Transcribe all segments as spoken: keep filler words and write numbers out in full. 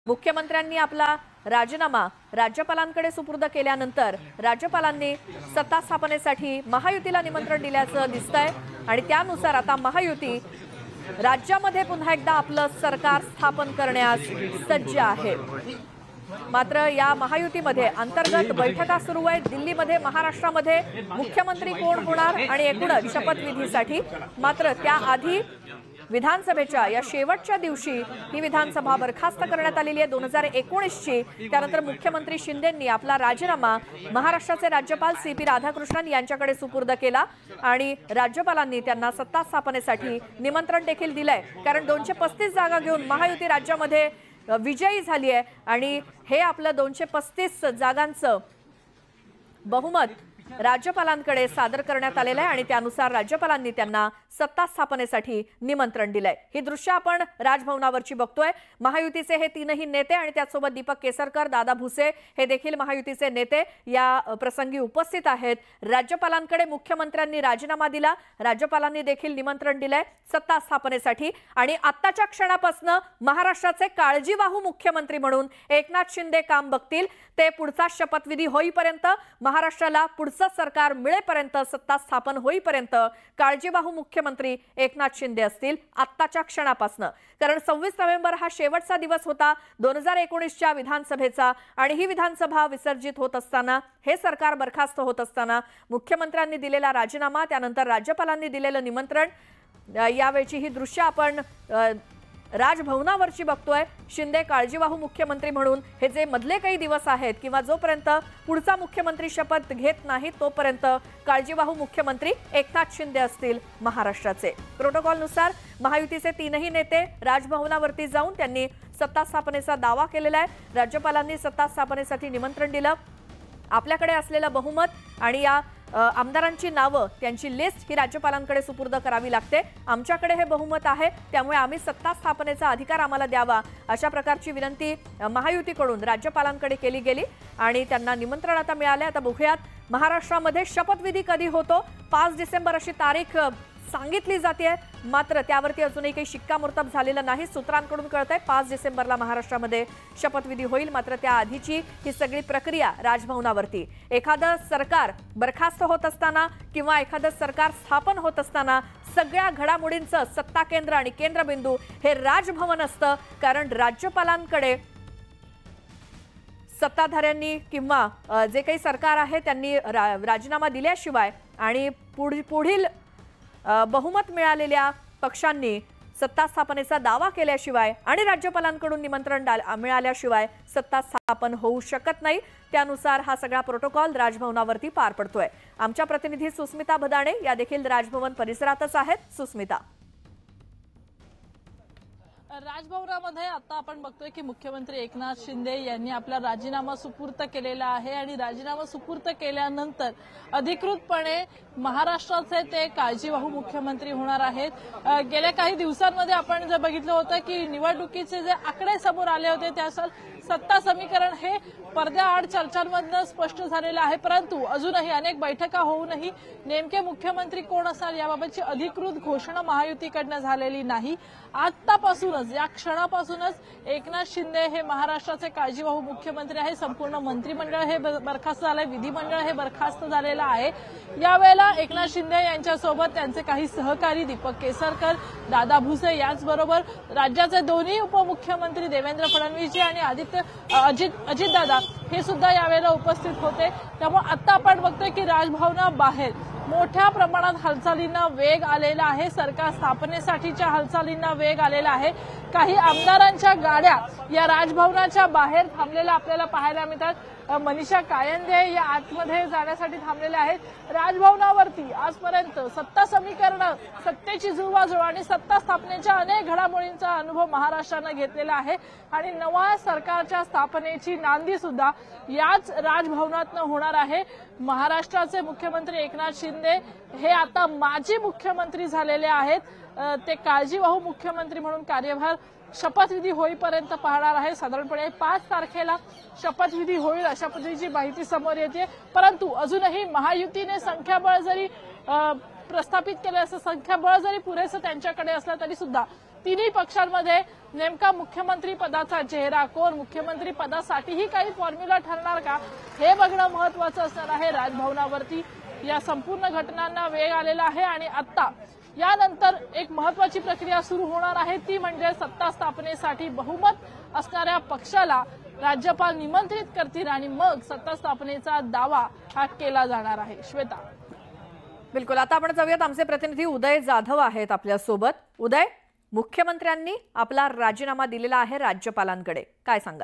मुख्यमंत्र्यांनी आपला राजीनामा राज्यपालांकडे सुपूर्द केल्यानंतर राज्यपालांनी सत्ता स्थापनेसाठी महायुतीला निमंत्रण दिल्याचं दिसतंय आणि त्यानुसार आता महायुती राज्यामध्ये पुन्हा एकदा आपलं सरकार स्थापन करण्यास सज्ज आहे। मात्र या महायुतीमध्ये अंतर्गत बैठका सुरू आहेत। दिल्लीमध्ये महाराष्ट्रामध्ये मुख्यमंत्री कोण होणार आणि एकूणच शपथविधीसाठी मात्र त्याआधी विधानसभेच्या या शेवटच्या दिवशी ही विधानसभा बरखास्त करण्यात आलेली आहे दोन हजार एकोणीस ची। त्यानंतर मुख्यमंत्री शिंदेंनी आपला राजीनामा महाराष्ट्राचे राज्यपाल सी पी राधाकृष्णन यांच्याकडे सुपूर्द केला आणि राज्यपालांनी त्यांना सत्ता स्थापनेसाठी निमंत्रण देखील दिलंय। कारण दोनशे पस्तीस जागा घेऊन महायुती राज्यामध्ये विजयी झाली आहे आणि हे आपलं दोनशे पस्तीस जागांचं बहुमत राज्यपालांकडे सादर करण्यात आलेलं आहे आणि त्यानुसार राज्यपालांनी त्यांना सत्ता स्थापनेसाठी निमंत्रण दिलंय। ही दृश्य आपण राजभवनावरची बघतोय। महायुतीचे हे तीनही नेते आणि त्यासोबत दीपक केसरकर, दादा भुसे हे देखील महायुतीचे नेते या प्रसंगी उपस्थित आहेत। राज्यपालांकडे मुख्यमंत्र्यांनी राजीनामा दिला, राज्यपालांनी देखील निमंत्रण दिलंय सत्ता स्थापनेसाठी आणि आत्ताच्या क्षणापासून महाराष्ट्राचे काळजीवाहू मुख्यमंत्री म्हणून एकनाथ शिंदे काम बघतील। ते पुढचा शपथविधी होईपर्यंत महाराष्ट्राला पुढचं सरकार मिळेपर्यंत सत्ता स्थापन होईपर्यंत काळजीवाहू मुख्यमंत्री एकनाथ शिंदे असतील आत्ताच्या क्षणापासून। कारण सव्वीस नोव्हेंबर हा शेवटचा दिवस होता दोन हजार एकोणीस च्या विधानसभेचा आणि ही विधानसभा विसर्जित होत असताना हे सरकार बरखास्त होत असताना मुख्यमंत्र्यांनी दिलेला राजीनामा त्यानंतर राज्यपालांनी दिलेलं निमंत्रण यावेळची ही दृश्य आपण राजभवनावरची बघतोय। शिंदे काळजीवाहू मुख्यमंत्री म्हणून हे जे मधले काही दिवस आहेत किंवा जोपर्यंत पुढचा मुख्यमंत्री शपथ घेत नाही तोपर्यंत काळजीवाहू मुख्यमंत्री एकनाथ शिंदे असतील महाराष्ट्राचे। प्रोटोकॉलनुसार महायुतीचे तीनही नेते राजभवनावरती जाऊन त्यांनी सत्ता स्थापनेचा दावा केलेला आहे। राज्यपालांनी सत्ता स्थापनेसाठी निमंत्रण दिलं। आपल्याकडे असलेलं बहुमत आणि या आमदारांची नावं त्यांची लिस्ट ही राज्यपालांकडे सुपूर्द करावी लागते। आमच्याकडे हे बहुमत आहे त्यामुळे आम्ही सत्ता स्थापनेचा अधिकार आम्हाला द्यावा अशा प्रकारची विनंती महायुतीकडून राज्यपालांकडे केली गेली आणि त्यांना निमंत्रण आता मिळाले। आता बघूयात महाराष्ट्रामध्ये शपथविधी कधी होतो। पाच डिसेंबर अशी तारीख सांगितली जाते मात्र त्यावरती अजूनही काही शिक्कामोर्तब झालेलं नाही। सूत्रांकडून कळतंय पाच डिसेंबरला महाराष्ट्रामध्ये शपथविधी होईल मात्र त्याआधीची ही सगळी प्रक्रिया राजभवनावरती एखादं सरकार बरखास्त होत असताना किंवा एखादं सरकार स्थापन होत असताना सगळ्या घडामोडींचं सत्ता केंद्र आणि केंद्रबिंदू हे राजभवन असतं। कारण राज्यपालांकडे सत्ताधाऱ्यांनी किंवा जे काही सरकार आहे त्यांनी राजीनामा दिल्याशिवाय आणि पुढील बहुमत मिळालेल्या पक्षांनी सत्ता स्थापनेचा दावा केल्याशिवाय आणि राज्यपालांकडून निमंत्रण मिळाल्याशिवाय सत्ता स्थापन होऊ शकत नाही। त्यानुसार हा सगळा प्रोटोकॉल राजभवनावरती पार पडतोय। आमच्या प्रतिनिधी सुस्मिता भदाणे या देखील राजभवन परिसरातच आहेत। सुस्मिता, राजभवनामध्ये आता आपण बघतोय की मुख्यमंत्री एकनाथ शिंदे यांनी आपला राजीनामा सुपूर्द केलेला आहे आणि राजीनामा सुपूर्द केल्यानंतर अधिकृतपणे महाराष्ट्राचे ते काळजीवाहू मुख्यमंत्री होणार आहेत। गेल्या काही दिवसांमध्ये आपण जर बघितलं होतं की निवडणुकीचे जे आकडे समोर आले होते त्या सत्ता समीकरण हे पडद्याआड चर्चांमधनं स्पष्ट झालेलं आहे परंतु अजूनही अनेक बैठका होऊनही नेमके मुख्यमंत्री कोण असणार याबाबतची अधिकृत घोषणा महायुतीकडनं झालेली नाही। आतापासूनच या क्षणापासूनच एकनाथ शिंदे हे महाराष्ट्राचे काळजीवाहू मुख्यमंत्री आहे। संपूर्ण मंत्रिमंडळ हे बरखास्त झालंय, विधिमंडळ हे बरखास्त झालेलं आहे। यावेळेला एकनाथ शिंदे यांच्यासोबत त्यांचे काही सहकारी दीपक केसरकर, दादा भुसे याचबरोबर राज्याचे दोन्ही उपमुख्यमंत्री देवेंद्र फडणवीस आणि आदित्य अजित अजितदादा हे सुद्धा यावेळेला उपस्थित होते। त्यामुळे आता आपण बघतोय की राजभवनाबाहेर मोठ्या प्रमाणात हालचालींना वेग आलेला आहे। सरकार स्थापनेसाठीच्या हालचालींना वेग आलेला आहे। काही आमदारांच्या गाड्या या राजभवनाच्या बाहेर थांबलेल्या आपल्याला पाहायला मिळतात। मनीषा कायंदे या आतमध्ये जाण्यासाठी थांबलेल्या आहेत। राजभवनावरती आजपर्यंत सत्ता समीकरण, सत्तेची जुळवाजुळव आणि सत्ता स्थापनेच्या अनेक घडामोडींचा अनुभव महाराष्ट्रानं घेतलेला आहे आणि नव्या सरकारच्या स्थापनेची नांदी सुद्धा याच राजभवनातनं होणार आहे। महाराष्ट्राचे मुख्यमंत्री एकनाथ शिंदे हे आता माजी मुख्यमंत्री झालेले आहेत। ते काळजीवाहू मुख्यमंत्री म्हणून कार्यभार शपथविधी होईपर्यंत पाहणार आहे। साधारणपणे पाच तारखेला शपथविधी होईल अशा पद्धतीची माहिती समोर येते परंतु अजूनही महायुतीने संख्याबळ जरी प्रस्थापित केलं असं संख्याबळ जरी पुरेसं त्यांच्याकडे असलं तरी सुद्धा तिन्ही पक्षांमध्ये नेमका मुख्यमंत्री पदाचा चेहरा कोण, मुख्यमंत्री पदासाठीही काही फॉर्म्युला ठरणार का, हे बघणं महत्वाचं असणार आहे। राजभवनावरती या संपूर्ण घटनांना वेग आलेला आहे आणि आता यानंतर एक महत्वाची प्रक्रिया सुरू होणार आहे, ती म्हणजे सत्ता स्थापनेसाठी बहुमत असणाऱ्या पक्षाला राज्यपाल निमंत्रित करतील आणि मग सत्ता स्थापनेचा दावा हा केला जाणार आहे। श्वेता, बिलकुल। आता आपण जाऊयात, आमचे प्रतिनिधी उदय जाधव आहेत आपल्या सोबत। उदय, मुख्यमंत्र्यांनी आपला राजीनामा दिलेला आहे राज्यपालांकडे, काय सांगाल?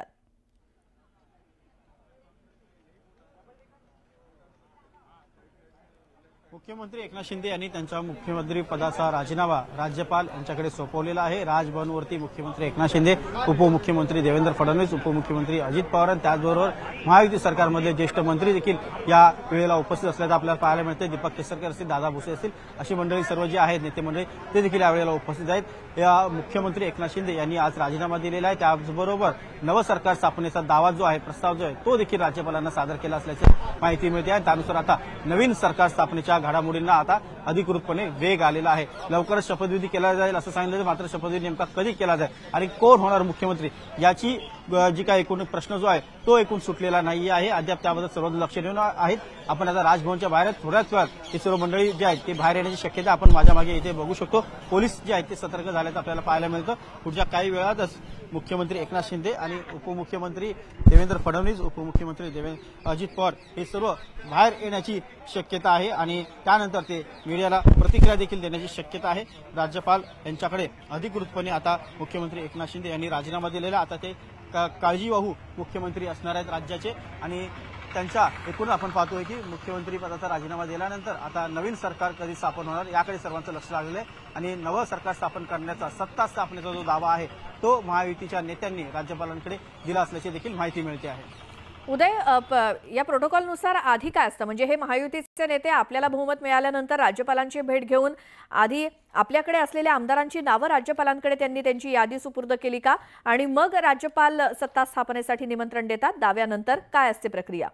मुख्यमंत्री एकनाथ शिंदे यांनी त्यांच्या मुख्यमंत्री पदाचा राजीनामा राज्यपाल यांच्याकडे सोपवलेला आहे। राजभवनवरती मुख्यमंत्री एकनाथ शिंदे, उपमुख्यमंत्री देवेंद्र फडणवीस, उपमुख्यमंत्री अजित पवार आणि त्याचबरोबर महायुती सरकारमधले ज्येष्ठ मंत्री देखील या वेळेला उपस्थित असल्याचं आपल्याला पाहायला मिळते। दीपक केसरकर असतील, दादा भुसे असतील, अशी मंडळी सर्व जी आहेत नेते मंडळी ते देखील या वेळेला उपस्थित आहेत। या मुख्यमंत्री एकनाथ शिंदे यांनी आज राजीनामा दिलेला आहे। त्याचबरोबर नवं सरकार स्थापनेचा दावा जो आहे, प्रस्ताव जो आहे, तो देखील राज्यपालांना सादर केला असल्याची माहिती मिळते आहे। त्यानुसार आता नवीन सरकार स्थापनेच्या घडामोडींना आता अधिकृतपणे वेग आलेला आहे। लवकरच शपथविधी केला जाईल असं सांगितलं, मात्र शपथविधी नेमका कधी केला जाईल आणि कोण होणार मुख्यमंत्री याची जी काही एकूण प्रश्न जो आहे तो एकूण सुटलेला नाही आहे। अद्याप त्याबद्दल सर्व लक्ष देऊन आहेत। आपण आता राजभवनच्या बाहेर थोड्याच वेळात ही सर्व मंडळी जी आहेत ते बाहेर येण्याची शक्यता आपण माझ्या मागे इथे बघू शकतो। पोलीस जे आहेत ते सतर्क झाल्याचं आपल्याला पाहायला मिळतं। पुढच्या काही वेळातच मुख्यमंत्री एकनाथ शिंदे आणि उपमुख्यमंत्री देवेंद्र फडणवीस, उपमुख्यमंत्री देवेंद्र अजित पवार हे सर्व बाहेर येण्याची शक्यता आहे आणि त्यानंतर ते मीडियाला प्रतिक्रिया देखील देण्याची शक्यता आहे। राज्यपाल यांच्याकडे अधिकृतपणे आता मुख्यमंत्री एकनाथ शिंदे यांनी राजीनामा दिलेला, आता ते काळजीवाहू मुख्यमंत्री असणार आहेत राज्याचे आणि त्यांच्या एकूण आपण पाहतोय की मुख्यमंत्री पदाचा राजीनामा दिल्यानंतर आता नवीन सरकार कधी स्थापन होणार याकडे सर्वांचं लक्ष लागलेलं आहे आणि नवं सरकार स्थापन करण्याचा, सत्ता स्थापनेचा जो दावा आहे तो महायुतीच्या नेत्यांनी राज्यपालांकडे दिला असल्याची देखील माहिती मिळते आहे। उदय, या प्रोटोकॉलनुसार आधी काय असतं, म्हणजे हे महायुतीचे नेते आपल्याला बहुमत मिळाल्यानंतर राज्यपालांची भेट घेऊन आधी आपल्याकडे असलेल्या आमदारांची नावं राज्यपालांकडे त्यांनी त्यांची यादी सुपूर्द केली का आणि मग राज्यपाल सत्ता स्थापनेसाठी निमंत्रण देतात? दाव्यानंतर काय असते प्रक्रिया?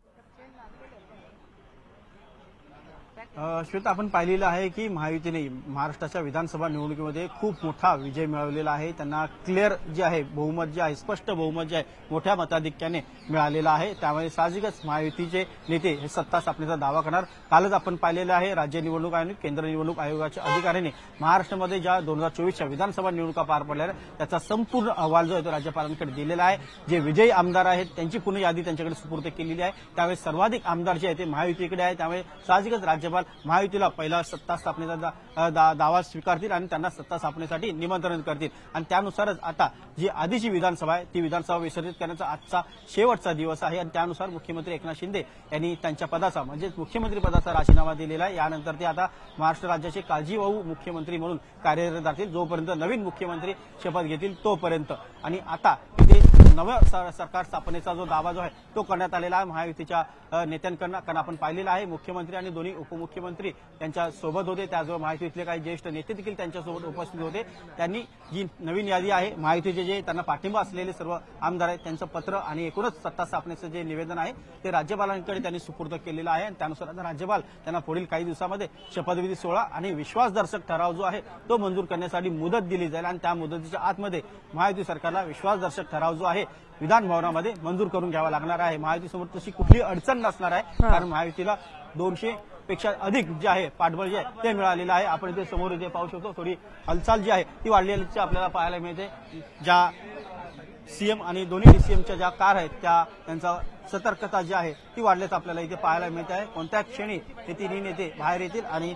श्वेता, आपण पाहिलेलं आहे की महायुतीने महाराष्ट्राच्या विधानसभा निवडणुकीमध्ये खूप मोठा विजय मिळवलेला आहे। त्यांना क्लिअर जे आहे बहुमत जे आहे, स्पष्ट बहुमत जे आहे मोठ्या मताधिक्याने मिळालेलं आहे। त्यामुळे साहजिकच महायुतीचे नेते हे सत्ता स्थापनेचा दावा करणार। कालच आपण पाहिलेलं आहे राज्य निवडणूक आयोग, केंद्र निवडणूक आयोगाच्या अधिकाऱ्यांनी महाराष्ट्रामध्ये ज्या दोन हजार चोवीसच्या विधानसभा निवडणुका पार पडल्या त्याचा संपूर्ण अहवाल जो आहे तो राज्यपालांकडे दिलेला आहे। जे विजयी आमदार आहेत त्यांची पूर्ण यादी त्यांच्याकडे सुपूर्द केलेली आहे। त्यामुळे सर्वाधिक आमदार जे आहेत ते महायुतीकडे आहे। त्यामुळे साहजिकच राज्यपाल महायुतीला पहिला सत्ता स्थापनेचा दा, दा, दावा स्वीकारतील आणि त्यांना सत्ता स्थापनेसाठी निमंत्रण करतील आणि त्यानुसारच आता जी आधीची विधानसभा आहे ती विधानसभा विसर्जित करण्याचा आजचा शेवटचा दिवस आहे आणि त्यानुसार मुख्यमंत्री एकनाथ शिंदे यांनी त्यांच्या पदाचा म्हणजे मुख्यमंत्री पदाचा राजीनामा दिलेला आहे। यानंतर ते आता महाराष्ट्र राज्याचे काळजीवाहू मुख्यमंत्री म्हणून कार्यरत राहतील जोपर्यंत नवीन मुख्यमंत्री शपथ घेतील तोपर्यंत। आणि आता इथे नव्या सरकार स्थापनेचा जो दावा जो आहे तो करण्यात आलेला आहे महायुतीच्या नेत्यांकडून, कारण आपण पाहिलेलं आहे मुख्यमंत्री आणि दोन्ही उपमुख्यमंत्री त्यांच्या सोबत होते, त्याचबरोबर महायुतीतले काही ज्येष्ठ नेते देखील त्यांच्यासोबत उपस्थित होते। त्यांनी जी नवीन यादी आहे महायुतीचे जे त्यांना पाठिंबा असलेले सर्व आमदार आहेत त्यांचं पत्र आणि एकूणच सत्ता स्थापनेचं जे निवेदन आहे ते राज्यपालांकडे त्यांनी सुपूर्द केलेलं आहे आणि त्यानुसार आता राज्यपाल त्यांना पुढील काही दिवसामध्ये शपथविधी सोहळा आणि विश्वासदर्शक ठराव जो आहे तो मंजूर करण्यासाठी मुदत दिली जाईल आणि त्या मुदतीच्या आतमध्ये महायुती सरकारला विश्वासदर्शक ठराव जो आहे विधान भवनामध्ये मंजूर करून घ्यावा लागणार आहे। महायुतीसमोर तशी कुठली अडचण नसणार आहे, कारण महायुतीला दोनशे पेक्षा अधिक जे आहे पाठबळ जे आहे ते मिळालेलं आहे। आपण इथे समोर इथे पाहू शकतो थोडी हालचाल जी आहे ती वाढलेली आपल्याला पाहायला मिळते। ज्या सीएम आणि दोन्ही डीसीएमच्या ज्या कार आहेत त्या त्यांचा सतर्कता जी आहे ती वाढल्याचं आपल्याला इथे पाहायला मिळत आहे। कोणत्या क्षणी हे तिन्ही नेते बाहेर येतील आणि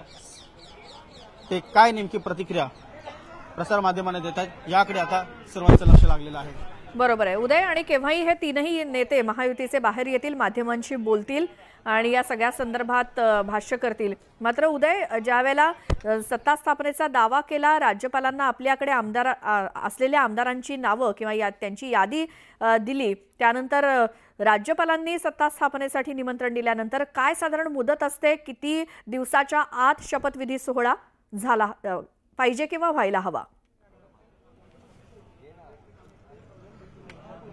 ते काय नेमकी प्रतिक्रिया प्रसार माध्यमांना देत आहेत याकडे आता सर्वांचं लक्ष लागलेलं आहे। बरोबर आहे उदय, आणि केव्हाही हे तीनही नेते महायुतीचे बाहेर येतील, माध्यमांशी बोलतील आणि या सगळ्या संदर्भात भाष्य करतील। मात्र उदय, ज्यावेळेला सत्ता स्थापनेचा दावा केला, राज्यपालांना आपल्याकडे आमदार असलेल्या आमदारांची नावं किंवा या त्यांची यादी दिली, त्यानंतर राज्यपालांनी सत्ता स्थापनेसाठी निमंत्रण दिल्यानंतर काय साधारण मुदत असते, किती दिवसाच्या आत शपथविधी सोहळा झाला पाहिजे किंवा व्हायला हवा?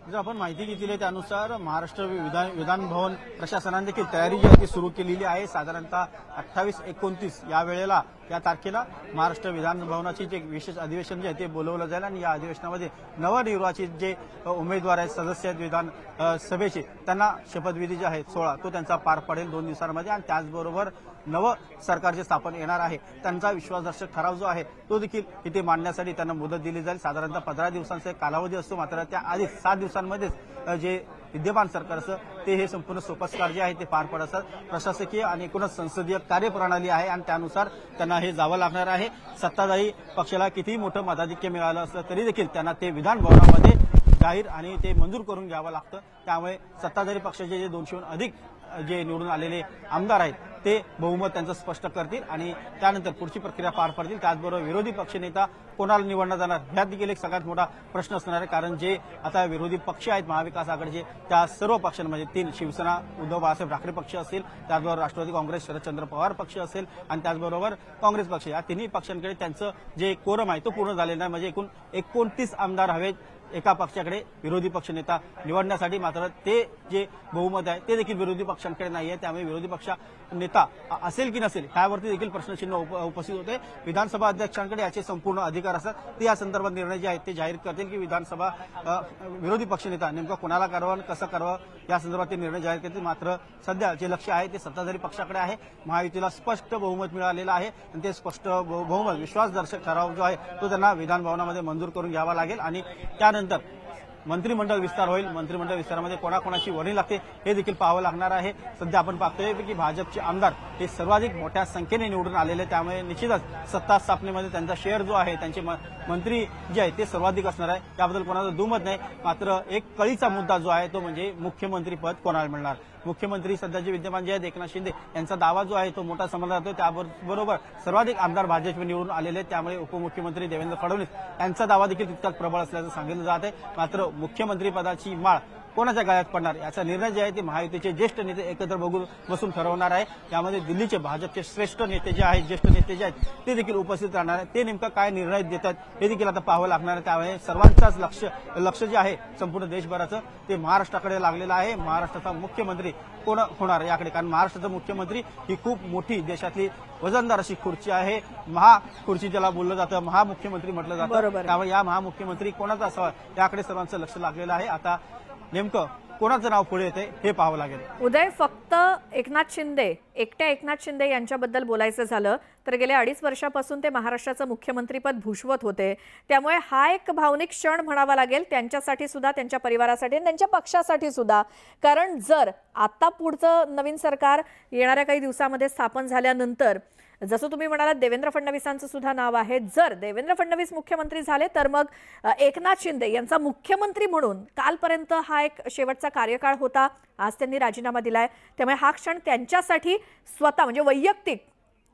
जर आपण माहिती घेतली आहे त्यानुसार महाराष्ट्र विधान विधान भवन प्रशासनाने देखील तयारी जी आहे ती सुरू केलेली आहे। साधारणतः अठ्ठावीस एकोणतीस या वेळेला या तारखेला महाराष्ट्र विधान भवनाची जे विशेष अधिवेशन जे आहे ते बोलवलं जाईल आणि या अधिवेशनामध्ये नवनिर्वाचित जे उमेदवार आहेत सदस्य आहेत विधान सभेचे त्यांना शपथविधी जे आहे सोळा तो त्यांचा पार पडेल दोन दिवसांमध्ये आणि त्याचबरोबर नव सरकार जे स्थापन येणार आहे त्यांचा विश्वासदर्शक ठराव जो आहे तो देखील इथे मांडण्यासाठी त्यांना मुदत दिली जाईल। साधारणतः पंधरा दिवसांचा कालावधी असतो, मात्र त्या आधी सात दिवसांमध्येच जे विद्यमान सरकार असं ते हे संपूर्ण सोपस्कार जे आहे ते पार पडत असतात। प्रशासकीय आणि एकूणच संसदीय कार्यप्रणाली आहे आणि त्यानुसार त्यांना हे जावं लागणार आहे। सत्ताधारी पक्षाला कितीही मोठं मताधिक्य मिळालं असलं तरी देखील त्यांना ते विधान भवनामध्ये जाहीर आणि ते मंजूर करून घ्यावं लागतं। त्यामुळे सत्ताधारी पक्षाचे जे दोनशेहून अधिक जे निवडून आलेले आमदार आहेत ते बहुमत त्यांचं स्पष्ट करतील आणि त्यानंतर पुढची प्रक्रिया पार पडतील। त्याचबरोबर विरोधी पक्षनेता कोणाला निवडला जाणार ह्यात देखील एक सगळ्यात मोठा प्रश्न असणार आहे, कारण जे आता विरोधी पक्ष आहेत महाविकास आघाडीचे त्या सर्व पक्षांमध्ये तीन शिवसेना उद्धव बाळासाहेब ठाकरे पक्ष असेल, त्याचबरोबर राष्ट्रवादी काँग्रेस शरदचंद्र पवार पक्ष असेल आणि त्याचबरोबर काँग्रेस पक्ष या तिन्ही पक्षांकडे त्यांचं जे कोरम आहे तो पूर्ण झालेला नाही। म्हणजे एकूण एकोणतीस आमदार हवेत एका पक्षाकडे विरोधी पक्षनेता निवडण्यासाठी, मात्र ते जे बहुमत आहे ते देखील विरोधी पक्षांकडे नाही आहे। त्यामुळे विरोधी पक्ष नेता असेल की नसेल यावरती देखील प्रश्नचिन्ह उपस्थित होते। विधानसभा अध्यक्षांकडे याचे संपूर्ण अधिकार असतात, ते या संदर्भात निर्णय जे आहेत ते जाहीर करतील की विधानसभा विरोधी पक्षनेता नेमका कोणाला करावं कसं करावं या संदर्भात ते निर्णय जाहीर करतील। मात्र सध्या जे लक्ष आहे ते सत्ताधारी पक्षाकडे आहे। महायुतीला स्पष्ट बहुमत मिळालेलं आहे आणि ते स्पष्ट बहुमत विश्वासदर्शक ठराव जो आहे तो त्यांना विधान भवनामध्ये मंजूर करून घ्यावा लागेल आणि त्यानंतर नंतर मंत्रिमंडळ विस्तार होईल। मंत्रिमंडळ विस्तारामध्ये कोणाकोणाची वर्णी लागते हे देखील पाहावं लागणार आहे। सध्या आपण पाहतोय की भाजपचे आमदार हे सर्वाधिक मोठ्या संख्येने निवडून आलेले, त्यामुळे निश्चितच सत्ता स्थापनेमध्ये त्यांचा शेअर जो आहे त्यांचे मंत्री जे आहेत ते सर्वाधिक असणार आहे, त्याबद्दल कोणाचं दुमत नाही। मात्र एक कळीचा मुद्दा जो आहे तो म्हणजे मुख्यमंत्री पद कोणाला मिळणार। मुख्यमंत्री सध्याचे विद्यमान जे आहेत एकनाथ शिंदे यांचा दावा जो आहे तो मोठा समजला जातो, त्याबरोबर सर्वाधिक आमदार भाजपने निवडून आलेले आहेत, त्यामुळे उपमुख्यमंत्री देवेंद्र फडणवीस यांचा दावा देखील तितकाच प्रबळ असल्याचं सांगितलं जात आहे। मात्र मुख्यमंत्री पदाची माळ कोणाच्या गळ्यात पडणार याचा निर्णय जे आहे ते महायुतीचे ज्येष्ठ नेते एकत्र बघून बसून ठरवणार आहे। त्यामध्ये दिल्लीचे भाजपचे श्रेष्ठ नेते जे आहेत ज्येष्ठ नेते जे आहेत ते देखील उपस्थित राहणार आहेत। ते नेमका काय निर्णय देतात हे देखील आता पाहावं लागणार आहे। त्यामुळे सर्वांचाच लक्ष लक्ष जे आहे संपूर्ण देशभराचं ते महाराष्ट्राकडे लागलेलं आहे। महाराष्ट्राचा मुख्यमंत्री कोण होणार याकडे, कारण महाराष्ट्राचा मुख्यमंत्री ही खूप मोठी देशातली वजनदार अशी खुर्ची आहे। महा खुर्ची ज्याला बोललं जातं, महामुख्यमंत्री म्हटलं जातं, त्यामुळे या महामुख्यमंत्री कोणाचा असावा याकडे सर्वांचं लक्ष लागलेलं आहे। आता नेमकं कोणाचं नाव पुढे येते हे पाहावं लागेल। उदय, फक्त एकनाथ शिंदे एकट्या एकनाथ शिंदे यांच्याबद्दल बोलायचं झालं तर गेल्या अडीच वर्षापासून ते महाराष्ट्राचं मुख्यमंत्रीपद भूषवत होते, त्यामुळे हा एक भावनिक क्षण म्हणावा लागेल त्यांच्यासाठी सुद्धा, त्यांच्या परिवारासाठी आणि त्यांच्या पक्षासाठी सुद्धा। कारण जर आता पुढचं नवीन सरकार येणाऱ्या काही दिवसांमध्ये स्थापन झाल्यानंतर जसं तुम्ही म्हणालात देवेंद्र फडणवीसांचं सुद्धा नाव आहे, जर देवेंद्र फडणवीस मुख्यमंत्री झाले तर मग एकनाथ शिंदे यांचा मुख्यमंत्री म्हणून कालपर्यंत हा एक शेवटचा कार्यकाळ होता, आज त्यांनी राजीनामा दिलाय, त्यामुळे हा क्षण त्यांच्यासाठी स्वतः म्हणजे वैयक्तिक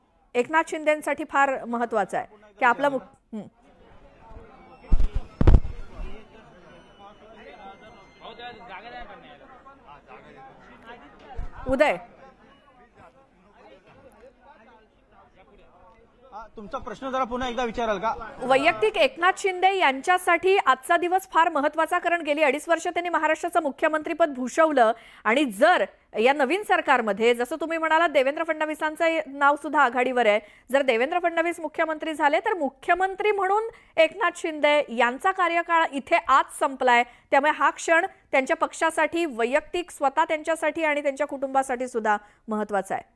एकनाथ शिंदेंसाठी फार महत्वाचा आहे की आपला उदय तुमचा प्रश्न जरा पुन्हा एकदा विचाराल का? वैयक्तिक एकनाथ शिंदे यांच्यासाठी आजचा दिवस फार महत्वाचा, कारण गेली अडीच वर्ष त्यांनी महाराष्ट्राचं मुख्यमंत्रीपद भूषवलं आणि जर या नवीन सरकारमध्ये जसं तुम्ही म्हणालात देवेंद्र फडणवीसांचं नाव सुद्धा आघाडीवर आहे, जर देवेंद्र फडणवीस मुख्यमंत्री झाले तर मुख्यमंत्री म्हणून एकनाथ शिंदे यांचा कार्यकाळ इथे आज संपलाय, त्यामुळे हा क्षण त्यांच्या पक्षासाठी वैयक्तिक स्वतः त्यांच्यासाठी आणि त्यांच्या कुटुंबासाठी सुद्धा महत्वाचा आहे।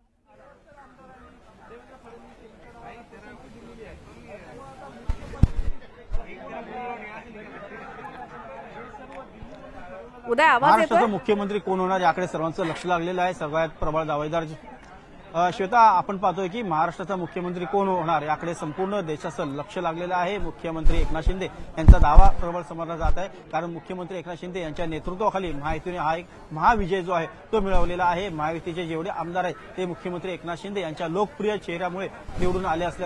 उदय, आवाज येतोय? मुख्यमंत्री कोण होणार याकडे सर्वांचं लक्ष लागलेलं आहे। सगळ्यात प्रबळ दावेदार श्वेता आपण पाहतोय की महाराष्ट्राचा मुख्यमंत्री कोण होणार याकडे संपूर्ण देशाचं लक्ष लागलेलं आहे। मुख्यमंत्री एकनाथ शिंदे यांचा दावा प्रबळ समजला जात आहे, कारण मुख्यमंत्री एकनाथ शिंदे यांच्या नेतृत्वाखाली महायुतीने हा एक महाविजय जो आहे तो मिळवलेला आहे। महायुतीचे जेवढे आमदार आहेत ते मुख्यमंत्री एकनाथ शिंदे यांच्या लोकप्रिय चेहऱ्यामुळे निवडून आले असल्याचं शिवसेना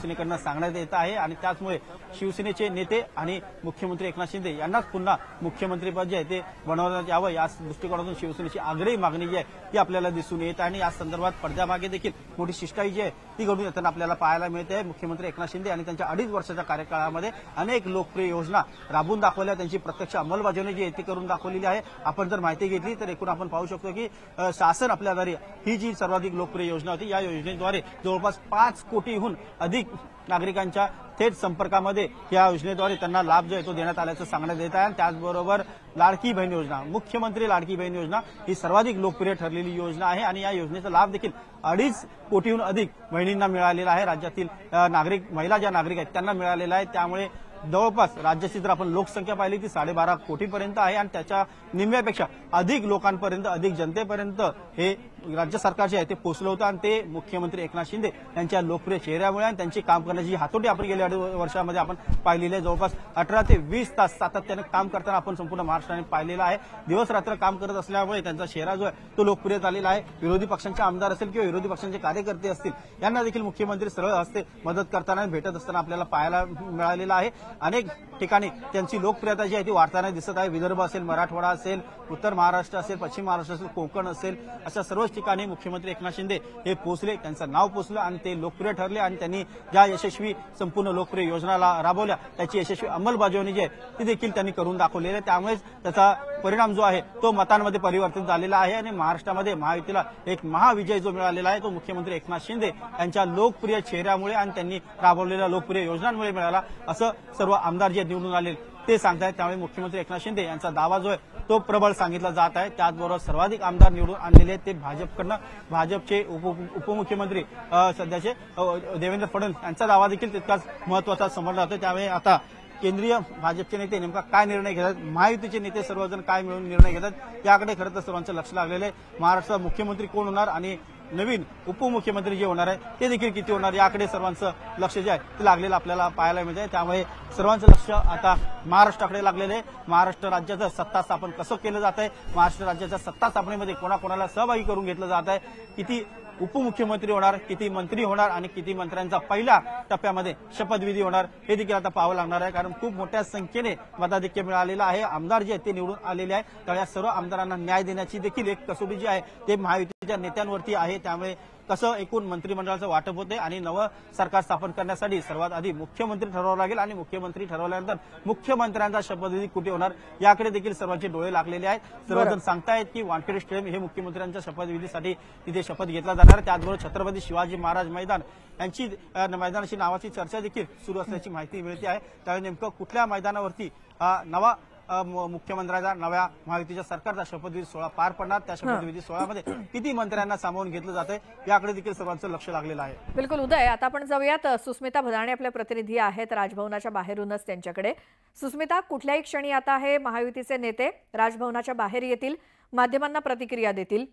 शिवसेनेकडनं सांगण्यात येत आहे आणि त्याचमुळे शिवसेनेचे नेते आणि मुख्यमंत्री एकनाथ शिंदे यांनाच पुन्हा मुख्यमंत्रीपद जे आहे ते बनवण्यात यावं या दृष्टिकोनातून शिवसेनेची आग्रही मागणी जी आहे ती आपल्याला दिसून येत आहे आणि या संदर्भात पडद्यामागे देखील मोठी शिष्टाई जी आहे ती घडून येताना आपल्याला पाहायला मिळते आहे। मुख्यमंत्री एकनाथ शिंदे आणि त्यांच्या अडीच वर्षाच्या कार्यकाळामध्ये अनेक लोकप्रिय योजना राबवून दाखवल्या, त्यांची प्रत्यक्ष अंमलबजावणी जी आहे ती करून दाखवलेली आहे। आपण जर माहिती घेतली तर एकूण आपण पाहू शकतो की शासन आपल्या दारी ही जी सर्वाधिक लोकप्रिय योजना होती या योजनेद्वारे जवळपास पाच कोटीहून अधिक नागरिकांच्या थेट संपर्कामध्ये या योजनेद्वारे त्यांना लाभ जो आहे तो देण्यात आल्याचं सांगण्यात येत आहे। त्याचबरोबर लाडकी बहीण योजना, मुख्यमंत्री लाडकी बहीण योजना ही सर्वाधिक लोकप्रिय ठरलेली योजना आहे आणि या योजनेचा लाभ देखील अडीच कोटीहून अधिक बहिणींना मिळालेला आहे। राज्यातील नागरिक महिला ज्या नागरिक आहेत त्यांना मिळालेला आहे। त्यामुळे जवळपास राज्याची जर आपण लोकसंख्या पाहिली ती साडेबारा कोटीपर्यंत आहे आणि त्याच्या निम्म्यापेक्षा अधिक लोकांपर्यंत अधिक जनतेपर्यंत हे राज्य सरकार जे आहे ते पोहोचलं होतं आणि ते मुख्यमंत्री एकनाथ शिंदे यांच्या लोकप्रिय चेहऱ्यामुळे आणि त्यांची काम करण्याची हातोटी आपण गेल्या अडीच वर्षामध्ये आपण पाहिलेली आहे। जवळपास अठरा ते वीस तास सातत्याने काम करताना आपण संपूर्ण महाराष्ट्राने पाहिलेलं आहे। दिवस रात्र काम करत असल्यामुळे त्यांचा चेहरा जो आहे तो लोकप्रिय झालेला आहे। विरोधी पक्षांचे आमदार असेल किंवा विरोधी पक्षांचे कार्यकर्ते असतील यांना देखील मुख्यमंत्री सरळ हस्ते मदत करताना भेटत असताना आपल्याला पाहायला मिळालेलं आहे। अनेक ठिकाणी त्यांची लोकप्रियता जी आहे ती वाढताना दिसत आहे। विदर्भ असेल, मराठवाडा असेल, उत्तर महाराष्ट्र असेल, पश्चिम महाराष्ट्र असेल, कोकण असेल, अशा सर्वच ठिकाणी मुख्यमंत्री एकनाथ शिंदे हे पोहोचले, त्यांचं नाव पोहोचलं आणि ते लोकप्रिय ठरले आणि त्यांनी ज्या यशस्वी संपूर्ण लोकप्रिय योजना राबवल्या त्याची यशस्वी अंमलबजावणी जी आहे ती देखील त्यांनी करून दाखवलेली आहे। त्यामुळेच त्याचा परिणाम जो आहे तो मतांमध्ये परिवर्तित झालेला आहे आणि महाराष्ट्रामध्ये महायुतीला एक महाविजय जो मिळालेला आहे तो मुख्यमंत्री एकनाथ शिंदे यांच्या लोकप्रिय चेहऱ्यामुळे आणि त्यांनी राबवलेल्या लोकप्रिय योजनांमुळे मिळाला असं सर्व आमदार जे निवडून आले ते सांगतायत। त्यामुळे मुख्यमंत्री एकनाथ शिंदे यांचा दावा जो आहे तो प्रबळ सांगितला जात आहे। त्याचबरोबर सर्वाधिक आमदार निवडून आणलेले आहेत ते भाजपकडनं भाजपचे उप उपमुख्यमंत्री सध्याचे देवेंद्र फडणवीस यांचा दावा देखील तितकाच महत्वाचा समजला जातो। त्यामुळे आता केंद्रीय भाजपचे नेते नेमका काय निर्णय घेतात, महायुतीचे नेते सर्वजण काय मिळून निर्णय घेतात याकडे खरं तर सर्वांचं लक्ष लागलेलं आहे। महाराष्ट्रात मुख्यमंत्री कोण होणार आणि नवीन उपमुख्यमंत्री जे होणार आहे ते देखील किती होणार याकडे सर्वांचं लक्ष जे आहे ते लागलेलं आपल्याला पाहायला मिळत आहे। त्यामुळे सर्वांचं लक्ष आता महाराष्ट्राकडे लागलेलं आहे। महाराष्ट्र राज्याचं सत्ता स्थापन कसं केलं जात आहे, महाराष्ट्र राज्याच्या सत्ता स्थापनेमध्ये कोणाकोणाला सहभागी करून घेतलं जात आहे, किती उपमुख्यमंत्री होणार, किती मंत्री होणार आणि किती मंत्र्यांचा पहिल्या टप्प्यामध्ये शपथविधी होणार हे देखील आता पाहावं लागणार आहे। कारण खूप मोठ्या संख्येने मताधिक्य मिळालेलं आहे, आमदार जे आहेत ते निवडून आलेले आहे। तर या सर्व आमदारांना न्याय देण्याची देखील एक कसोटी जी आहे ते महायुतीच्या नेत्यांवरती आहे। त्यामुळे कसं एकूण मंत्रिमंडळाचं वाटप होते आणि नवं सरकार स्थापन करण्यासाठी सर्वात आधी मुख्यमंत्री ठरवावं लागेल आणि मुख्यमंत्री ठरवल्यानंतर मुख्यमंत्र्यांचा शपथविधी कुठे होणार याकडे देखील सर्वांचे डोळे लागलेले आहेत। सर्वजण सांगतायत की वानखेडे स्टेडियम हे मुख्यमंत्र्यांच्या शपथविधीसाठी तिथे शपथ घेतला जाणार आहे। त्याचबरोबर छत्रपती शिवाजी महाराज मैदान यांची मैदानाची नावाची चर्चा देखील सुरू असल्याची माहिती मिळते आहे। त्यामुळे नेमकं कुठल्या मैदानावरती नवा मुख्यमंत्र्यांचा नव्या महायुतीच्या सरकारचा शपथविधी सोहळा पार पडणार, त्या शपथविधी सोहळ्यामध्ये किती मंत्र्यांना सामावून घेतलं जातंय याकडे देखील सर्वांचं लक्ष लागलेलं आहे। बिलकुल उदय, आता आपण जाऊयात सुस्मिता भदाणे आपल्या प्रतिनिधी आहेत राजभवनाच्या बाहेरूनच त्यांच्याकडे। सुस्मिता, कुठल्याही क्षणी आता हे महायुतीचे नेते राजभवनाच्या बाहेर येतील, माध्यमांना प्रतिक्रिया देतील।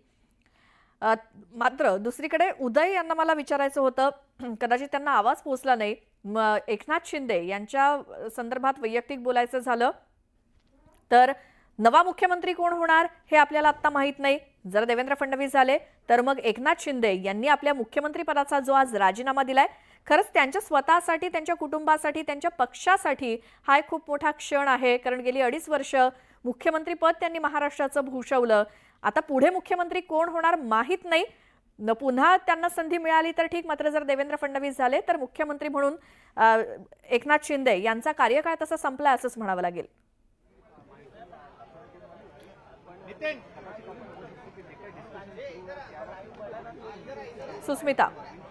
मात्र दुसरीकडे उदय यांना मला विचारायचं होतं, कदाचित त्यांना आवाज पोहोचला नाही, एकनाथ शिंदे यांच्या संदर्भात वैयक्तिक बोलायचं झालं तर नवा मुख्यमंत्री कोण होणार हे आपल्याला आता माहित नाही। जर देवेंद्र फडणवीस झाले तर मग एकनाथ शिंदे यांनी आपल्या मुख्यमंत्री पदाचा जो आज राजीनामा दिलाय, खरंच त्यांच्या स्वतःसाठी, त्यांच्या कुटुंबासाठी, त्यांच्या पक्षासाठी हा एक खूप मोठा क्षण आहे। कारण गेली अडीच वर्ष मुख्यमंत्री पद त्यांनी महाराष्ट्राचं भूषवलं। आता पुढे मुख्यमंत्री कोण होणार माहित नाही, न पुन्हा त्यांना संधी मिळाली तर ठीक, मात्र जर देवेंद्र फडणवीस झाले तर मुख्यमंत्री म्हणून एकनाथ शिंदे यांचा कार्यकाळ तसा संपला असंच म्हणावं लागेल। सुस्मिता,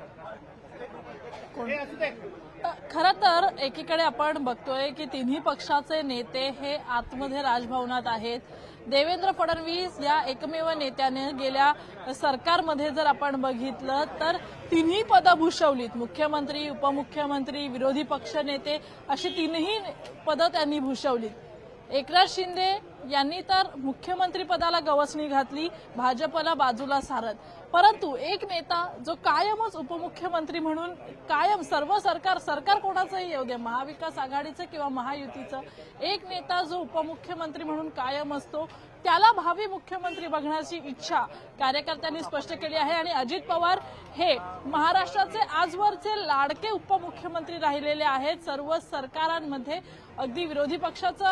खरं तर एकीकडे आपण बघतोय की तिन्ही पक्षाचे नेते हे आतमध्ये राजभवनात आहेत। देवेंद्र फडणवीस या एकमेव नेत्याने गेल्या सरकारमध्ये जर आपण बघितलं तर तिन्ही पदं भूषवलीत, मुख्यमंत्री, उपमुख्यमंत्री, विरोधी पक्ष नेते अशी तीनही पदं त्यांनी भूषवलीत। एकनाथ शिंदे यांनी तर मुख्यमंत्री पदाला गवसणी घातली, भाजपला बाजूला सारत. परंतु एक नेता जो कायमच उपमुख्यमंत्री म्हणून कायम सर्व सरकार सरकार कोणाचंही येऊ दे, महाविकास आघाडीचं किंवा महायुतीचं, एक नेता जो उपमुख्यमंत्री म्हणून कायम असतो त्याला भावी मुख्यमंत्री बघण्याची इच्छा कार्यकर्त्यांनी स्पष्ट केली आहे. आणि अजित पवार हे महाराष्ट्राचे आजवरचे लाडके उपमुख्यमंत्री राहिलेले आहेत. सर्व सरकारांमध्ये अगदी विरोधी पक्षाचं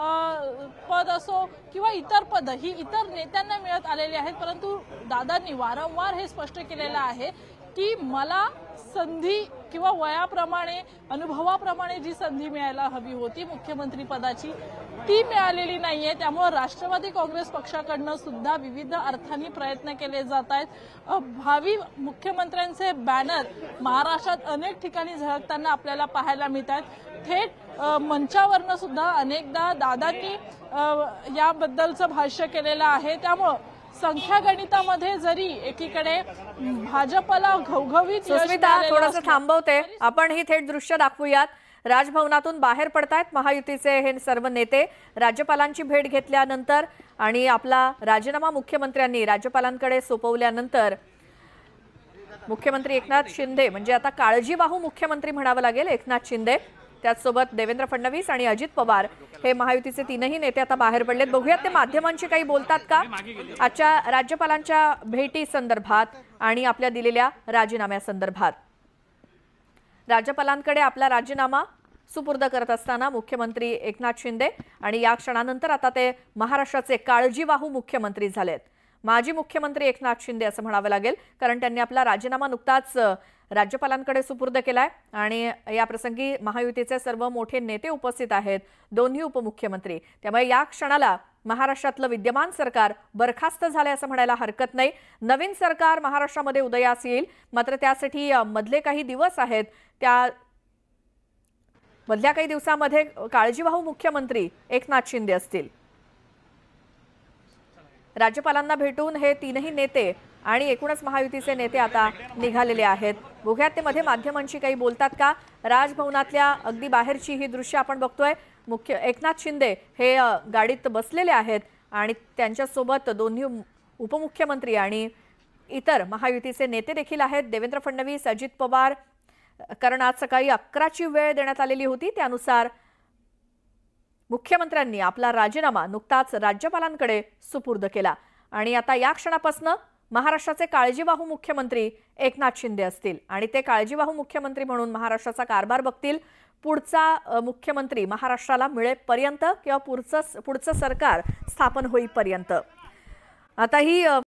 पद असो किंवा इतर पद ही इतर नेत्यांना मिळत आलेली आहेत. परंतु दादांनी वारंवार हे स्पष्ट केलेलं आहे की मला संधी किंवा वयाप्रमाणे अनुभवाप्रमाणे जी संधी मिळायला हवी होती मुख्यमंत्री पदाची ती मिळालेली नाहीये. त्यामुळे राष्ट्रवादी काँग्रेस पक्षाकडनं सुद्धा विविध अर्थांनी प्रयत्न केले जात आहेत. भावी मुख्यमंत्र्यांचे बॅनर महाराष्ट्रात अनेक ठिकाणी झळकताना आपल्याला पाहायला मिळत आहेत. थेट मंचावरनं सुद्धा अनेकदा दादांनी याबद्दलचं भाष्य केलेलं आहे. त्यामुळं संख्यागणितामध्ये जरी एकीकडे भाजपला घवघवीत यश सुस्मिता मिळालेलं थोडंसं असलं, थांबवते, आपण ही थेट दृश्य दाखवूयात. राजभवनातून बाहेर पडतायत महायुतीचे हे सर्व नेते राज्यपालांची भेट घेतल्यानंतर आणि आपला राजीनामा मुख्यमंत्र्यांनी राज्यपालांकडे सोपवल्यानंतर मुख्यमंत्री एकनाथ शिंदे म्हणजे आता काळजीवाहू मुख्यमंत्री म्हणावं लागेल एकनाथ शिंदे, त्याचसोबत देवेंद्र फडणवीस आणि अजित पवार हे महायुतीचे तीनही नेते आता बाहेर पडलेत. बघूयात ते माध्यमांशी काही बोलतात का आजच्या राज्यपालांच्या भेटी संदर्भात आणि आपल्या दिलेल्या राजीनाम्या संदर्भात. राज्यपालांकडे आपला राजीनामा सुपूर्द करत असताना मुख्यमंत्री एकनाथ शिंदे आणि या क्षणानंतर आता ते महाराष्ट्राचे काळजीवाहू मुख्यमंत्री झालेत. माजी मुख्यमंत्री एकनाथ शिंदे असं म्हणावं लागेल, कारण त्यांनी आपला राजीनामा नुकताच राज्यपालांकडे सुपूर्द केलाय आणि या प्रसंगी महायुतीचे सर्व मोठे नेते उपस्थित आहेत, दोन्ही उपमुख्यमंत्री. त्यामुळे या क्षणाला महाराष्ट्रातलं विद्यमान सरकार बरखास्त झालंय असं म्हणायला हरकत नाही. नवीन सरकार महाराष्ट्रामध्ये उदयास येईल, मात्र त्यासाठी मधले काही दिवस आहेत, त्या मधल्या काही दिवसांमध्ये काळजीवाहू मुख्यमंत्री एकनाथ शिंदे असतील. राज्यपालांना भेटून हे तीनही नेते आणि एकूणच महायुतीचे नेते आता निघालेले आहेत. बघूयात ते मध्ये माध्यमांशी काही बोलतात का. राजभवनातल्या अगदी बाहेरची ही दृश्य आपण बघतोय. मुख्य एकनाथ शिंदे हे गाडीत बसलेले आहेत आणि त्यांच्यासोबत दोन्ही उपमुख्यमंत्री आणि इतर महायुतीचे नेते देखील आहेत. देवेंद्र फडणवीस, अजित पवार, कारण आज सकाळी अकराची वेळ देण्यात आलेली होती, त्यानुसार मुख्यमंत्र्यांनी आपला राजीनामा नुकताच राज्यपालांकडे सुपूर्द केला आणि आता या क्षणापासून महाराष्ट्राचे काळजीवाहू मुख्यमंत्री एकनाथ शिंदे असतील आणि ते काळजीवाहू मुख्यमंत्री म्हणून महाराष्ट्राचा कारभार बघतील. पुढचा मुख्यमंत्री महाराष्ट्राला मिळेपर्यंत किंवा पुढचं पुढचं सरकार स्थापन होईपर्यंत. आता ही